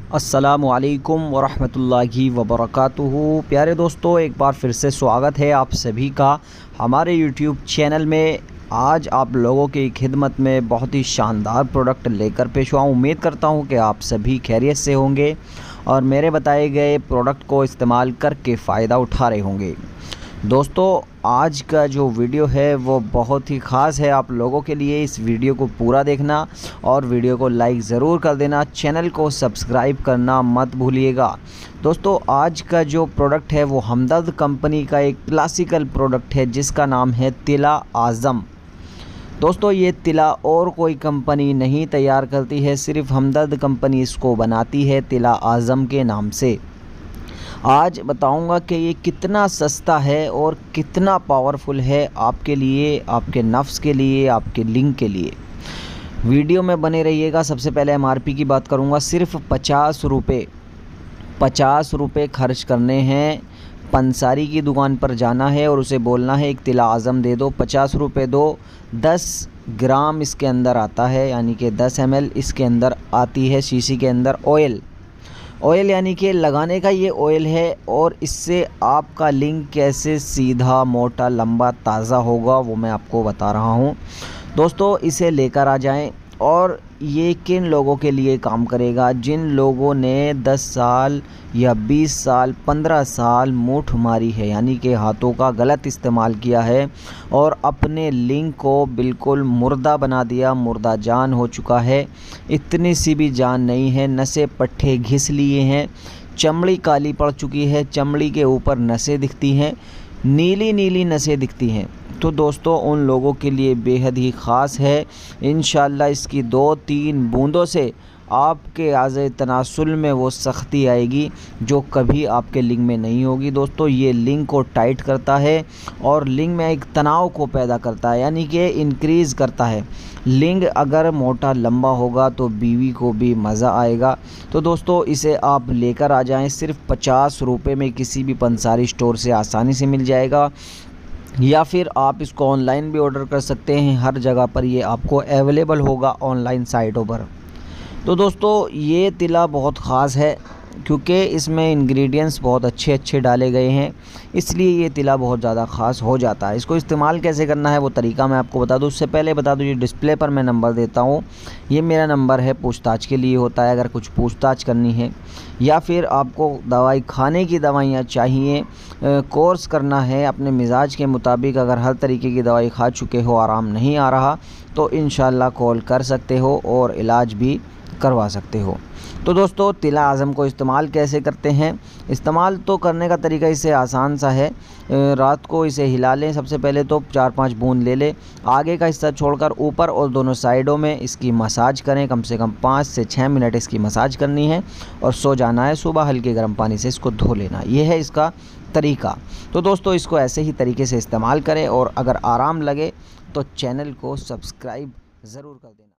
अस्सलामुअलैकुम वरहमतुल्लाहि वबरकातुहू। प्यारे दोस्तों, एक बार फिर से स्वागत है आप सभी का हमारे यूट्यूब चैनल में। आज आप लोगों की खिदमत में बहुत ही शानदार प्रोडक्ट लेकर पेश हुआ हूँ। उम्मीद करता हूँ कि आप सभी खैरियत से होंगे और मेरे बताए गए प्रोडक्ट को इस्तेमाल करके फ़ायदा उठा रहे होंगे। दोस्तों, आज का जो वीडियो है वो बहुत ही ख़ास है आप लोगों के लिए। इस वीडियो को पूरा देखना और वीडियो को लाइक ज़रूर कर देना, चैनल को सब्सक्राइब करना मत भूलिएगा। दोस्तों, आज का जो प्रोडक्ट है वो हमदर्द कंपनी का एक क्लासिकल प्रोडक्ट है जिसका नाम है तिला आज़म। दोस्तों, ये तिला और कोई कंपनी नहीं तैयार करती है, सिर्फ हमदर्द कंपनी इसको बनाती है तिला आज़म के नाम से। आज बताऊंगा कि ये कितना सस्ता है और कितना पावरफुल है आपके लिए, आपके नफ्स के लिए, आपके लिंग के लिए। वीडियो में बने रहिएगा। सबसे पहले एमआरपी की बात करूंगा। सिर्फ 50 रुपये खर्च करने हैं। पंसारी की दुकान पर जाना है और उसे बोलना है एक तिला आज़म दे दो, 50 रुपये दो। 10 ग्राम इसके अंदर आता है, यानी कि 10 ml इसके अंदर आती है शीशी के अंदर ऑयल यानी कि लगाने का ये ऑयल है। और इससे आपका लिंग कैसे सीधा, मोटा, लंबा, ताज़ा होगा वो मैं आपको बता रहा हूँ। दोस्तों, इसे लेकर आ जाएं। और ये किन लोगों के लिए काम करेगा? जिन लोगों ने 10 साल या 20 साल 15 साल मूठ मारी है, यानी कि हाथों का गलत इस्तेमाल किया है और अपने लिंग को बिल्कुल मुर्दा बना दिया, मुर्दा जान हो चुका है। इतनी सी भी जान नहीं है, नसें पट्टे घिस लिए हैं, चमड़ी काली पड़ चुकी है, चमड़ी के ऊपर नसें दिखती हैं, नीली नीली नसें दिखती हैं। तो दोस्तों, उन लोगों के लिए बेहद ही ख़ास है। इंशाल्लाह इसकी 2-3 बूंदों से आपके आज़े तनासुल में वो सख्ती आएगी जो कभी आपके लिंग में नहीं होगी। दोस्तों, ये लिंग को टाइट करता है और लिंग में एक तनाव को पैदा करता है, यानी कि इंक्रीज़ करता है। लिंग अगर मोटा लंबा होगा तो बीवी को भी मज़ा आएगा। तो दोस्तों, इसे आप लेकर आ जाएं। सिर्फ 50 रुपये में किसी भी पंसारी स्टोर से आसानी से मिल जाएगा, या फिर आप इसको ऑनलाइन भी ऑर्डर कर सकते हैं। हर जगह पर ये आपको अवेलेबल होगा ऑनलाइन साइटों पर। तो दोस्तों, ये तिला बहुत ख़ास है क्योंकि इसमें इंग्रेडिएंट्स बहुत अच्छे अच्छे डाले गए हैं, इसलिए ये तिला बहुत ज़्यादा ख़ास हो जाता है। इसको इस्तेमाल कैसे करना है वो तरीका मैं आपको बता दूं। उससे पहले बता दूं, ये डिस्प्ले पर मैं नंबर देता हूं, ये मेरा नंबर है, पूछताछ के लिए होता है। अगर कुछ पूछताछ करनी है या फिर आपको दवाई खाने की दवाइयाँ चाहिए, कोर्स करना है अपने मिजाज के मुताबिक, अगर हर तरीके की दवाई खा चुके हो, आराम नहीं आ रहा, तो इंशाल्लाह कॉल कर सकते हो और इलाज भी करवा सकते हो। तो दोस्तों, तिला आज़म को इस्तेमाल कैसे करते हैं? इस्तेमाल तो करने का तरीका इससे आसान सा है। रात को इसे हिला लें। सबसे पहले तो 4-5 बूंद ले लें, आगे का हिस्सा छोड़कर ऊपर और दोनों साइडों में इसकी मसाज करें। कम से कम 5 से 6 मिनट इसकी मसाज करनी है और सो जाना है। सुबह हल्के गर्म पानी से इसको धो लेना, ये है इसका तरीका। तो दोस्तों, इसको ऐसे ही तरीके से इस्तेमाल करें और अगर आराम लगे तो चैनल को सब्सक्राइब ज़रूर कर देना।